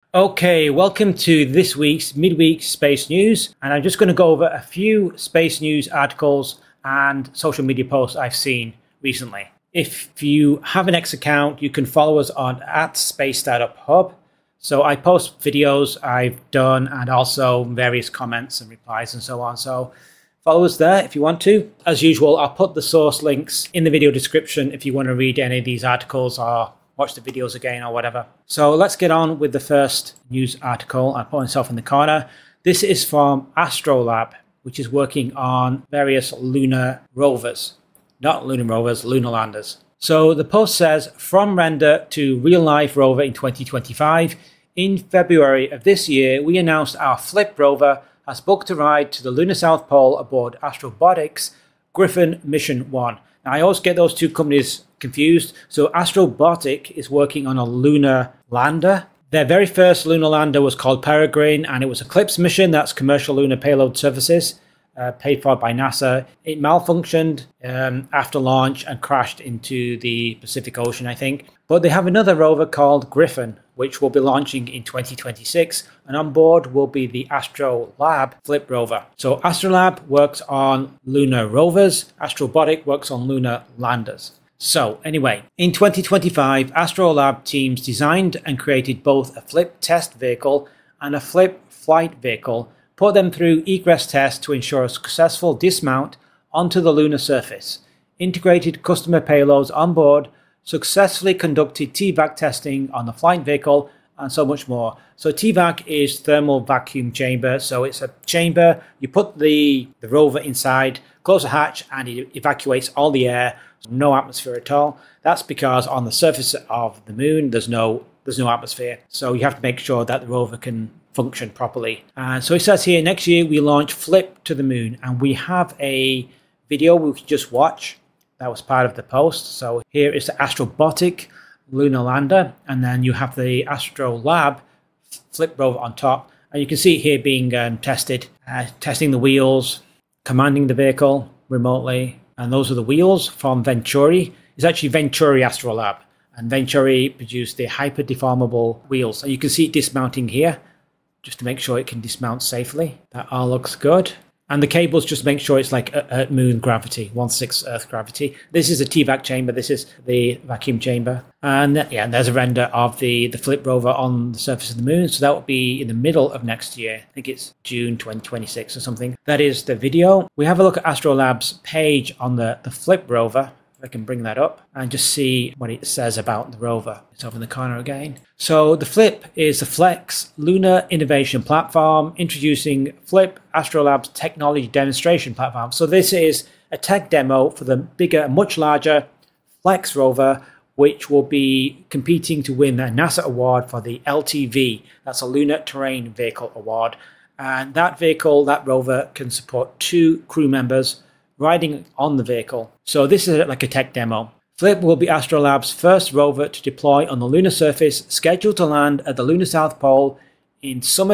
Okay, welcome to this week's midweek space news, and I'm just going to go over a few space news articles and social media posts I've seen recently. If you have an X account, you can follow us on @Space_Startup_Hub. So I post videos I've done and also various comments and replies and so on. So follow us there if you want to. As usual, I'll put the source links in the video description if you want to read any of these articles or watch the videos again or whatever. So let's get on with the first news article. I'll put myself in the corner. This is from Astrolab, which is working on various lunar rovers. Not lunar rovers, lunar landers. So the post says, from render to real-life rover in 2025, in February of this year, we announced our Flip rover has booked a ride to the lunar South Pole aboard Astrobotic's Griffin Mission 1. Now, I always get those two companies confused. So Astrobotic is working on a lunar lander. Their very first lunar lander was called Peregrine, and it was a CLPS mission, that's Commercial Lunar Payload Services, paid for by NASA. It malfunctioned after launch and crashed into the Pacific Ocean, I think. But they have another rover called Griffin, which will be launching in 2026, and on board will be the Astrolab Flip rover. So Astrolab works on lunar rovers, Astrobotic works on lunar landers. So anyway, in 2025, Astrolab teams designed and created both a Flip test vehicle and a Flip flight vehicle, put them through egress tests to ensure a successful dismount onto the lunar surface, integrated customer payloads on board, successfully conducted TVAC testing on the flight vehicle, and so much more. So TVAC is thermal vacuum chamber. So it's a chamber, you put the rover inside, close the hatch, and it evacuates all the air, no atmosphere at all. That's because on the surface of the moon, there's no atmosphere. So you have to make sure that the rover can function properly. And so it says here, next year we launch Flip to the moon, and we have a video we can just watch. That was part of the post. So here is the Astrobotic lunar lander, and then you have the Astrolab Flip rover on top. And you can see it here being tested, testing the wheels, commanding the vehicle remotely. And those are the wheels from Venturi. It's actually Venturi Astrolab. And Venturi produced the hyper deformable wheels. And you can see it dismounting here, just to make sure it can dismount safely. That all looks good. And the cables just make sure it's like Earth moon gravity, 1/6 Earth gravity. This is a TVAC chamber. This is the vacuum chamber. And yeah, and there's a render of the Flip rover on the surface of the moon. So that will be in the middle of next year. I think it's June 2026 or something. That is the video. We have a look at Astrolab's page on the Flip rover. I can bring that up and just see what it says about the rover. It's over in the corner again. So the Flip is the Flex Lunar Innovation Platform, introducing Flip, Astrolab's technology demonstration platform. So this is a tech demo for the bigger, much larger Flex rover, which will be competing to win a NASA award for the LTV. That's a Lunar Terrain Vehicle Award. And that vehicle, that rover, can support 2 crew members riding on the vehicle. So this is like a tech demo. Flip will be Astrolab's first rover to deploy on the lunar surface, scheduled to land at the lunar South Pole in summer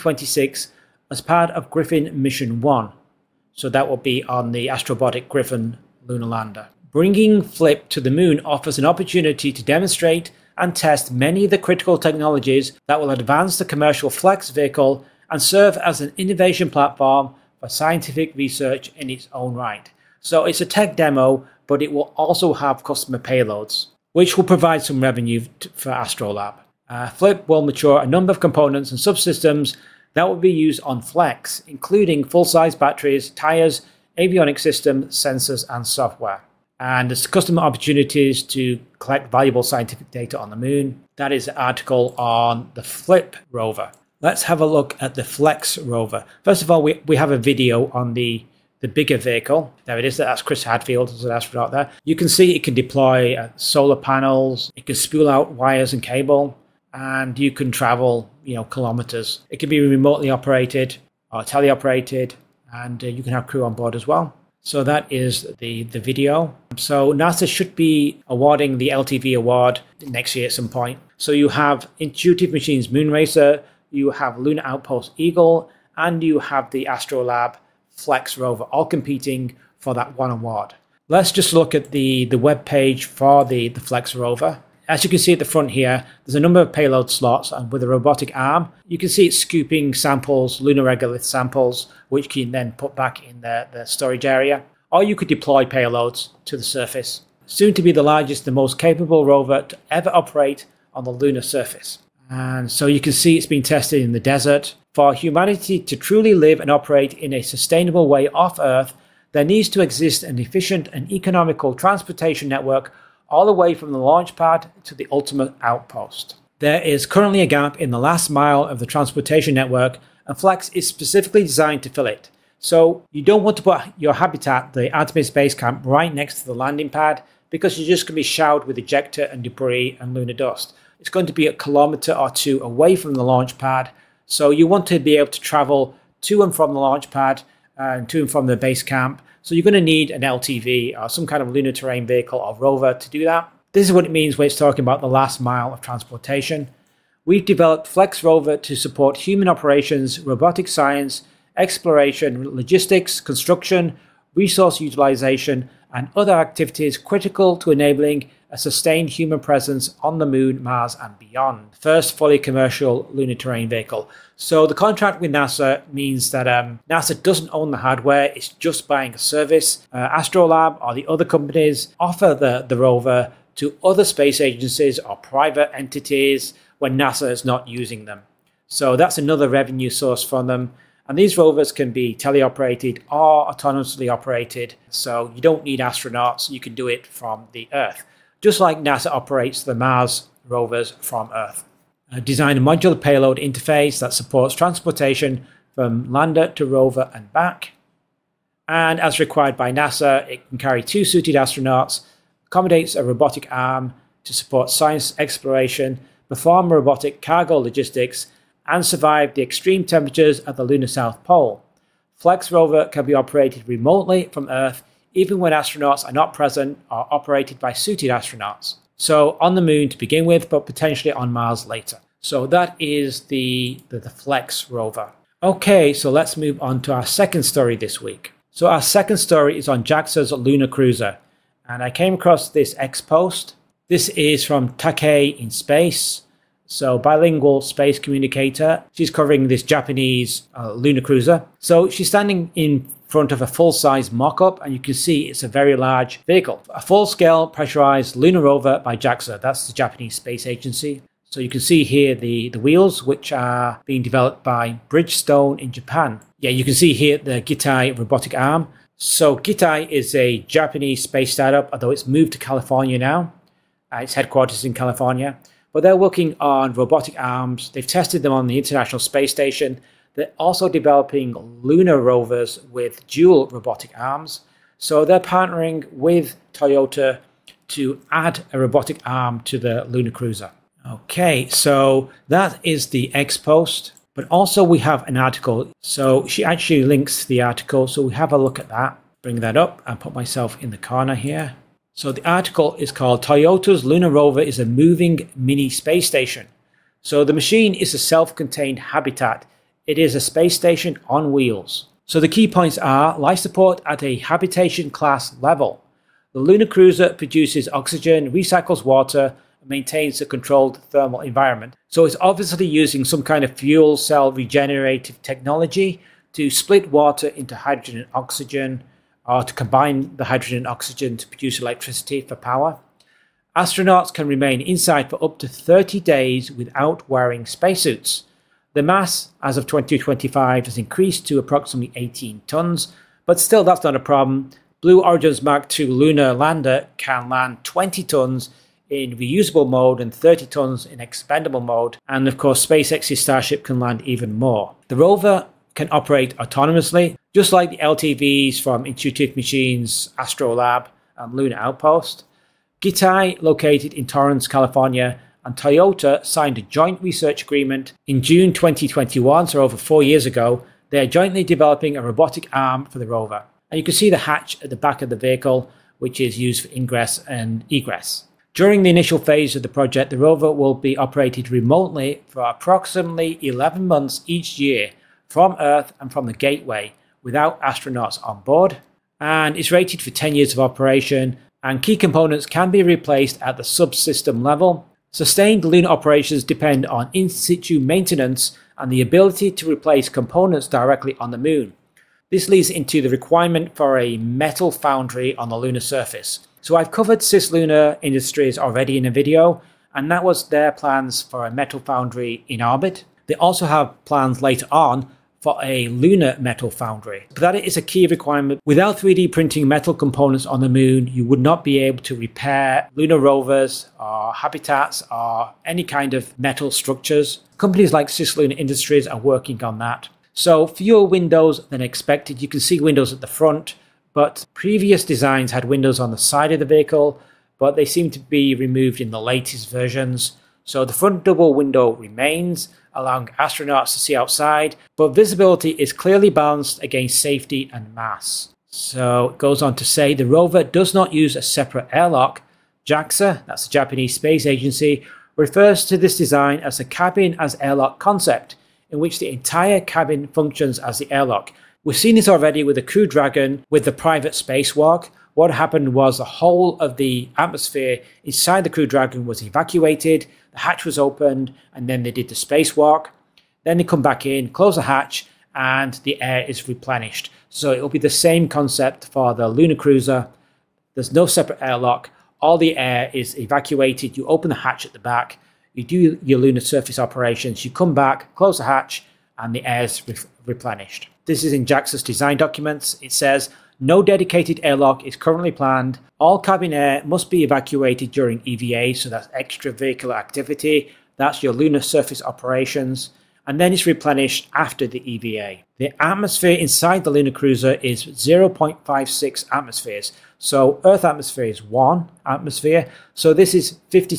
2026 as part of Griffin Mission 1. So that will be on the Astrobotic Griffin lunar lander. Bringing Flip to the moon offers an opportunity to demonstrate and test many of the critical technologies that will advance the commercial Flex vehicle and serve as an innovation platform for scientific research in its own right. So it's a tech demo, but it will also have customer payloads, which will provide some revenue for Astrolab. Flip will mature a number of components and subsystems that will be used on Flex, including full-size batteries, tires, avionics systems, sensors, and software. And there's customer opportunities to collect valuable scientific data on the moon. That is an article on the Flip rover. Let's have a look at the Flex rover. First of all, we have a video on the bigger vehicle. There it is. That's Chris Hadfield, as an astronaut there. You can see it can deploy solar panels. It can spool out wires and cable, and you can travel, kilometers. It can be remotely operated or teleoperated, and you can have crew on board as well. So that is the video. So NASA should be awarding the LTV award next year at some point. So you have Intuitive Machines Moonracer, you have Lunar Outpost Eagle, and you have the Astrolab Flex rover, all competing for that one award. Let's just look at the web page for the Flex rover. As you can see at the front here, there's a number of payload slots, and with a robotic arm, you can see it scooping samples, lunar regolith samples, which you can then put back in the storage area. Or you could deploy payloads to the surface. Soon to be the largest and most capable rover to ever operate on the lunar surface. And so you can see it's been tested in the desert. For humanity to truly live and operate in a sustainable way off Earth, there needs to exist an efficient and economical transportation network all the way from the launch pad to the ultimate outpost. There is currently a gap in the last mile of the transportation network, and Flex is specifically designed to fill it. So you don't want to put your habitat, the Artemis base camp, right next to the landing pad, because you're just going to be showered with ejector and debris and lunar dust. It's going to be a kilometer or two away from the launch pad, so you want to be able to travel to and from the launch pad and to and from the base camp. So you're going to need an LTV or some kind of lunar terrain vehicle or rover to do that. This is what it means when it's talking about the last mile of transportation. We've developed Flex Rover to support human operations, robotic science, exploration, logistics, construction, resource utilization, and other activities critical to enabling a sustained human presence on the Moon, Mars, and beyond. First fully commercial lunar terrain vehicle. So the contract with NASA means that NASA doesn't own the hardware, it's just buying a service. Astrolab or the other companies offer the rover to other space agencies or private entities when NASA is not using them. So that's another revenue source for them. And these rovers can be teleoperated or autonomously operated. So you don't need astronauts, you can do it from the Earth. Just like NASA operates the Mars rovers from Earth. Design a modular payload interface that supports transportation from lander to rover and back. And as required by NASA, it can carry 2 suited astronauts, accommodates a robotic arm to support science exploration, perform robotic cargo logistics, and survive the extreme temperatures at the lunar South Pole. Flex Rover can be operated remotely from Earth even when astronauts are not present or operated by suited astronauts. So on the Moon to begin with, but potentially on Mars later. So that is the Flex Rover. Okay, so let's move on to our second story this week. So our second story is on JAXA's lunar cruiser. And I came across this X-Post. This is from Take in Space. So bilingual space communicator. She's covering this Japanese lunar cruiser. So she's standing in front of a full-size mock-up, and you can see it's a very large vehicle. A full-scale pressurized lunar rover by JAXA. That's the Japanese space agency. So you can see here the wheels, which are being developed by Bridgestone in Japan. Yeah, you can see here the Gitai robotic arm. So Gitai is a Japanese space startup, although it's moved to California now. Its headquarters is in California. But they're working on robotic arms. They've tested them on the International Space Station. They're also developing lunar rovers with dual robotic arms. So they're partnering with Toyota to add a robotic arm to the lunar cruiser. Okay, so that is the X-Post. But also we have an article. So she actually links the article. So we have a look at that. Bring that up and put myself in the corner here. So the article is called Toyota's Lunar Rover is a moving mini space station. So the machine is a self-contained habitat. It is a space station on wheels. So the key points are life support at a habitation class level. The lunar cruiser produces oxygen, recycles water, and maintains a controlled thermal environment. So it's obviously using some kind of fuel cell regenerative technology to split water into hydrogen and oxygen, or to combine the hydrogen and oxygen to produce electricity for power. Astronauts can remain inside for up to 30 days without wearing spacesuits. The mass, as of 2025, has increased to approximately 18 tons, but still that's not a problem. Blue Origin's Mark II lunar lander can land 20 tons in reusable mode and 30 tons in expendable mode, and of course SpaceX's Starship can land even more. The rover can operate autonomously, just like the LTVs from Intuitive Machines, Astrolab, and Lunar Outpost. Gitai, located in Torrance, California, and Toyota signed a joint research agreement in June 2021, so over 4 years ago. They are jointly developing a robotic arm for the rover. And you can see the hatch at the back of the vehicle, which is used for ingress and egress. During the initial phase of the project, the rover will be operated remotely for approximately 11 months each year from Earth and from the Gateway, without astronauts on board. And it's rated for 10 years of operation, and key components can be replaced at the subsystem level. Sustained lunar operations depend on in situ maintenance and the ability to replace components directly on the moon. This leads into the requirement for a metal foundry on the lunar surface. So I've covered Cislunar Industries already in a video, and that was their plans for a metal foundry in orbit. They also have plans later on for a lunar metal foundry. But that is a key requirement. Without 3D printing metal components on the moon, you would not be able to repair lunar rovers or habitats or any kind of metal structures. Companies like Cislunar Industries are working on that. So fewer windows than expected. You can see windows at the front, but previous designs had windows on the side of the vehicle, but they seem to be removed in the latest versions. So the front double window remains, allowing astronauts to see outside, but visibility is clearly balanced against safety and mass. So it goes on to say the rover does not use a separate airlock. JAXA, that's the Japanese Space Agency, refers to this design as a cabin as airlock concept, in which the entire cabin functions as the airlock. We've seen this already with the Crew Dragon with the private spacewalk. What happened was the whole of the atmosphere inside the Crew Dragon was evacuated, the hatch was opened, and then they did the spacewalk. Then they come back in, close the hatch, and the air is replenished. So it will be the same concept for the lunar cruiser. There's no separate airlock. All the air is evacuated. You open the hatch at the back, you do your lunar surface operations, you come back, close the hatch, and the air is replenished. This is in JAXA's design documents. It says, no dedicated airlock is currently planned. All cabin air must be evacuated during EVA, so that's extravehicular activity. That's your lunar surface operations. And then it's replenished after the EVA. The atmosphere inside the lunar cruiser is 0.56 atmospheres. So Earth atmosphere is 1 atmosphere. So this is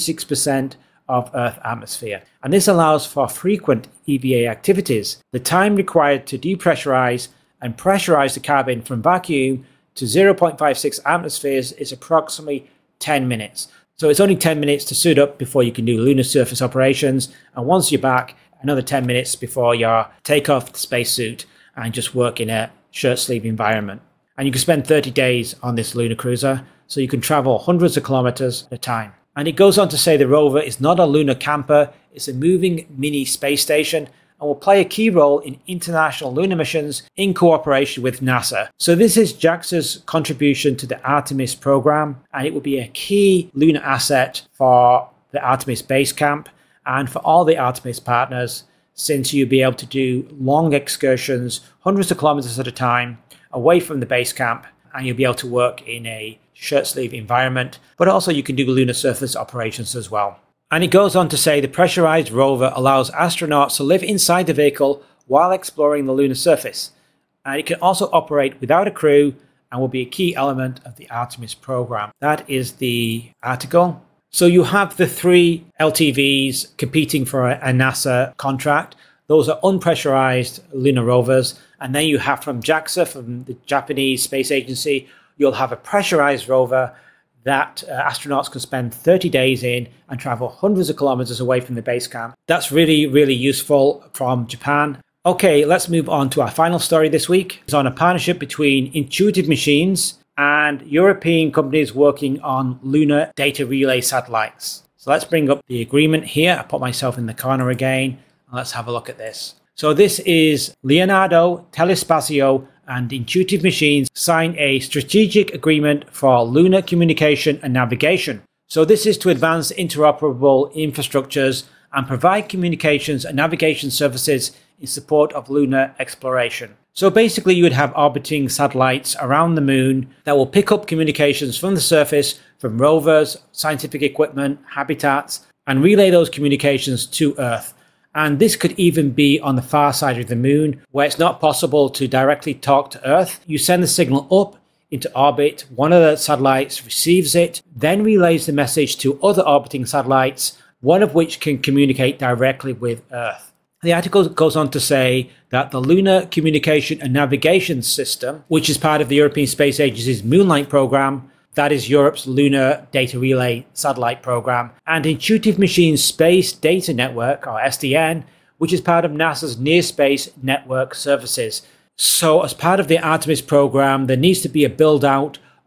56% of Earth atmosphere. And this allows for frequent EVA activities. The time required to depressurize and pressurize the cabin from vacuum to 0.56 atmospheres is approximately 10 minutes. So it's only 10 minutes to suit up before you can do lunar surface operations. And once you're back, another 10 minutes before you take off the spacesuit and just work in a shirt sleeve environment. And you can spend 30 days on this lunar cruiser, so you can travel hundreds of kilometers at a time. And it goes on to say the rover is not a lunar camper, it's a moving mini space station and will play a key role in international lunar missions in cooperation with NASA. So this is JAXA's contribution to the Artemis program, and it will be a key lunar asset for the Artemis base camp and for all the Artemis partners, since you'll be able to do long excursions, hundreds of kilometers at a time, away from the base camp, and you'll be able to work in a shirt sleeve environment, but also you can do lunar surface operations as well. And it goes on to say the pressurized rover allows astronauts to live inside the vehicle while exploring the lunar surface. And it can also operate without a crew and will be a key element of the Artemis program. That is the article. So you have the 3 LTVs competing for a NASA contract. Those are unpressurized lunar rovers. And then you have from JAXA, from the Japanese Space Agency, you'll have a pressurized rover that astronauts can spend 30 days in and travel hundreds of kilometers away from the base camp. That's really, really useful from Japan. Okay, let's move on to our final story this week. It's on a partnership between Intuitive Machines and European companies working on lunar data relay satellites. So let's bring up the agreement here. I put myself in the corner again, and let's have a look at this. So this is Leonardo, Telespazio, and Intuitive Machines signed a strategic agreement for lunar communication and navigation. So this is to advance interoperable infrastructures and provide communications and navigation services in support of lunar exploration. So basically you would have orbiting satellites around the moon that will pick up communications from the surface, from rovers, scientific equipment, habitats, and relay those communications to Earth. And this could even be on the far side of the moon, where it's not possible to directly talk to Earth. You send the signal up into orbit, one of the satellites receives it, then relays the message to other orbiting satellites, one of which can communicate directly with Earth. The article goes on to say that the Lunar Communication and Navigation System, which is part of the European Space Agency's Moonlight program, that is Europe's Lunar Data Relay Satellite Program, and Intuitive Machines Space Data Network, or SDN, which is part of NASA's Near Space Network Services. So as part of the Artemis program, there needs to be a build out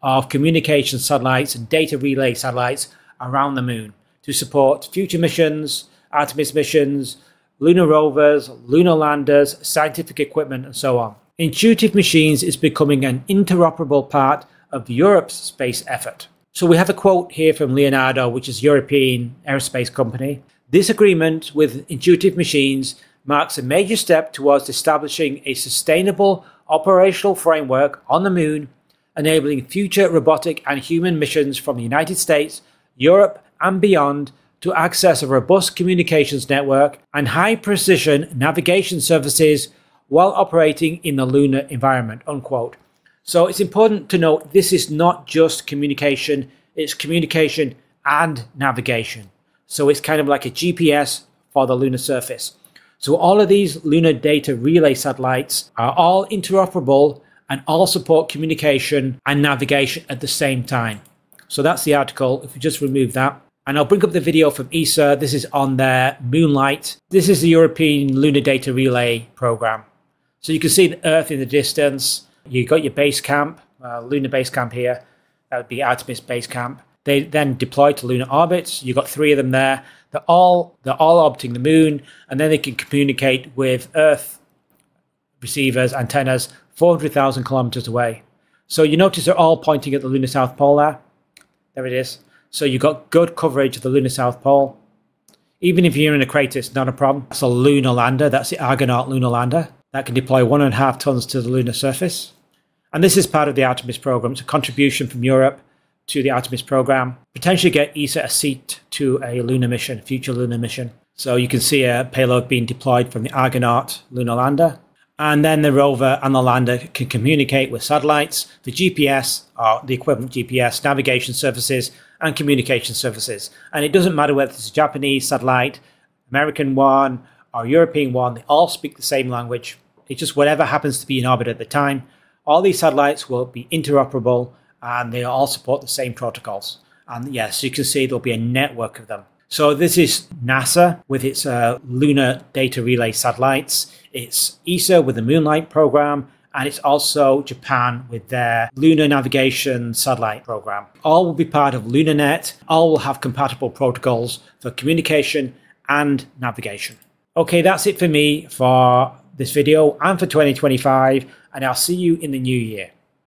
of communication satellites and data relay satellites around the moon to support future missions, Artemis missions, lunar rovers, lunar landers, scientific equipment, and so on. Intuitive Machines is becoming an interoperable part of Europe's space effort. So we have a quote here from Leonardo, which is a European aerospace company. This agreement with Intuitive Machines marks a major step towards establishing a sustainable operational framework on the moon, enabling future robotic and human missions from the United States, Europe, and beyond to access a robust communications network and high-precision navigation services while operating in the lunar environment, unquote. So it's important to note this is not just communication, it's communication and navigation. So it's kind of like a GPS for the lunar surface. So all of these lunar data relay satellites are all interoperable and all support communication and navigation at the same time. So that's the article. If we just remove that, and I'll bring up the video from ESA. This is on their Moonlight. This is the European Lunar Data Relay Program. So you can see the Earth in the distance. You got your base camp, lunar base camp here. That would be Artemis base camp. They then deploy to lunar orbits. You've got 3 of them there. They're all orbiting the moon, and then they can communicate with Earth receivers, antennas, 400,000 kilometers away. So you notice they're all pointing at the lunar South Pole there. There it is. So you've got good coverage of the lunar South Pole. Even if you're in a crater, it's not a problem. That's a lunar lander. That's the Argonaut lunar lander. That can deploy 1.5 tons to the lunar surface. And this is part of the Artemis program. It's a contribution from Europe to the Artemis program. Potentially get ESA a seat to a lunar mission, future lunar mission. So you can see a payload being deployed from the Argonaut lunar lander. And then the rover and the lander can communicate with satellites, the GPS, or the equivalent GPS, navigation services, and communication services. And it doesn't matter whether it's a Japanese satellite, American one, or European one, they all speak the same language. It's just whatever happens to be in orbit at the time. All these satellites will be interoperable, and they all support the same protocols. And yes, you can see there'll be a network of them. So this is NASA with its lunar data relay satellites. It's ESA with the Moonlight program, and it's also Japan with their lunar navigation satellite program. All will be part of LunarNet. All will have compatible protocols for communication and navigation. Okay, that's it for me for this video and for 2025, and I'll see you in the new year.